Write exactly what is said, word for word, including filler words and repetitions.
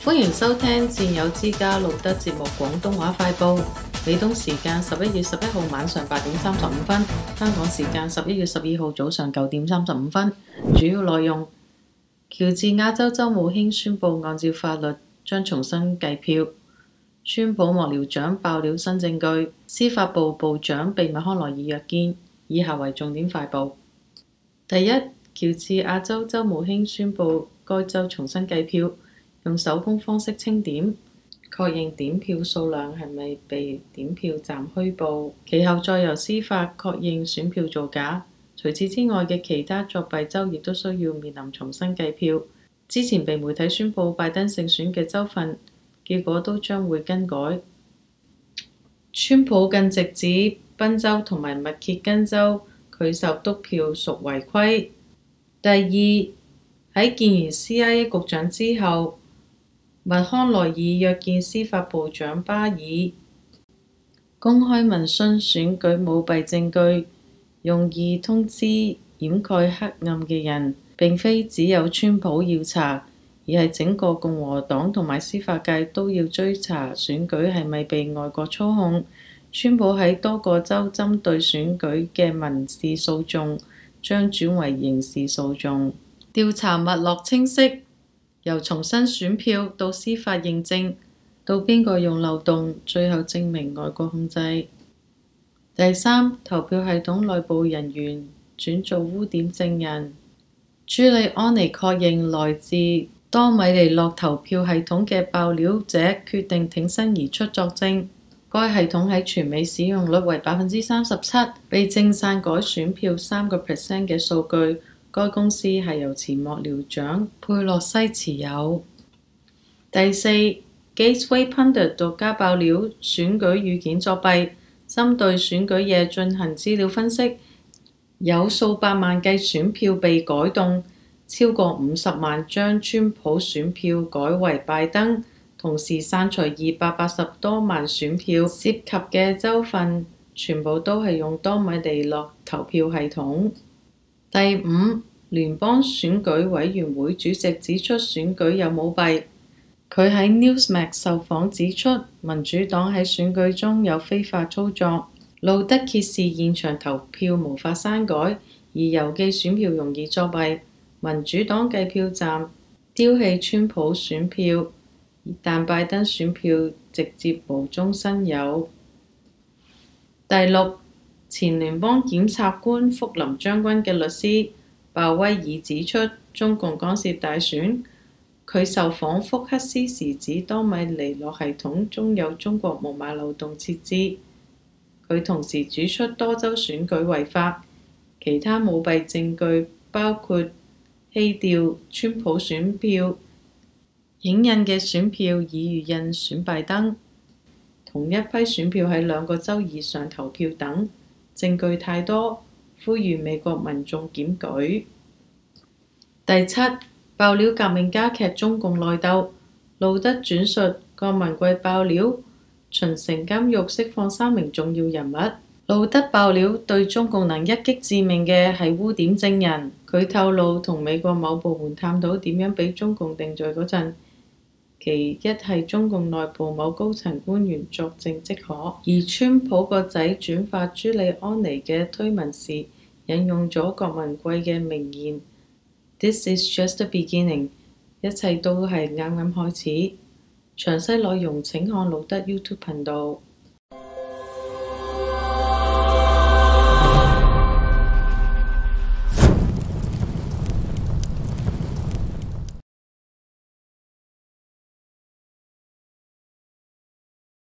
歡迎收聽戰友之家路德節目廣東話快報，美東時間十一月十一號晚上八點三十五分，香港時間十一月十二號早上九點三十五分。主要內容：喬治亞州州務卿宣布按照法律將重新計票；川普幕僚長爆料新證據；司法部部長秘密康奈爾約見。以下為重點快報。第一，喬治亞州州務卿宣布該州重新計票，用手工方式清點，確認點票數量係咪被點票站虛報，其後再由司法確認選票造假。除此之外嘅其他作弊州亦都需要面臨重新計票。之前被媒體宣布拜登勝選嘅州份，結果都將會更改。川普更直指賓州同埋密歇根州拒收督票屬違規。第二，喺見完 C I A 局長之後，麥康奈爾約見司法部長巴爾，公開問詢選舉舞弊證據，用意通知掩蓋黑暗嘅人，並非只有川普要查，而係整個共和黨同埋司法界都要追查選舉係咪被外國操控。川普喺多個州針對選舉嘅民事訴訟將轉為刑事訴訟。調查脈絡清晰，由重新選票到司法認證，到邊個用漏洞，最後證明外國控制。第三，投票系統內部人員轉做污點證人。朱利安尼確認來自多米尼諾投票系統嘅爆料者決定挺身而出作證。該系統喺全美使用率為百分之三十七，被證散改選票三個 percent 嘅數據。該公司係由前幕僚長佩洛西持有。第四， Gateway Pundit 獨家爆料選舉預件作弊，針對選舉夜進行資料分析，有數百萬計選票被改動，超過五十萬張川普選票改為拜登，同時刪除二百八十多萬選票，涉及嘅州份全部都係用多米尼諾投票系統。第五，聯邦選舉委員會主席指出選舉有舞弊。佢喺 Newsmax 受訪指出，民主黨喺選舉中有非法操作。路德揭示現場投票無法刪改，而郵寄選票容易作弊。民主黨計票站丟棄川普選票，但拜登選票直接無中生有。第六，前聯邦檢察官福林將軍嘅律師鮑威爾指出中共干涉大選。佢受訪福克斯時指多米尼諾系統中有中國無碼漏洞設置。佢同時指出多州選舉違法，其他舞弊證據包括棄掉川普選票、影印嘅選票以預印選拜登、同一批選票喺兩個州以上投票等。證據太多，呼籲美國民眾檢舉。第七，爆料革命加劇中共內鬥。路德轉述郭文貴爆料，秦城監獄釋放三名重要人物。路德爆料對中共能一擊致命嘅係污點證人。佢透露同美國某部門探討點樣俾中共定罪嗰陣，其一係中共內部某高層官員作證即可。而川普個仔轉發朱利安尼嘅推文時，引用咗郭文貴嘅名言 This is just the beginning， 一切都係啱啱開始。詳細內容請看路德 YouTube 頻道。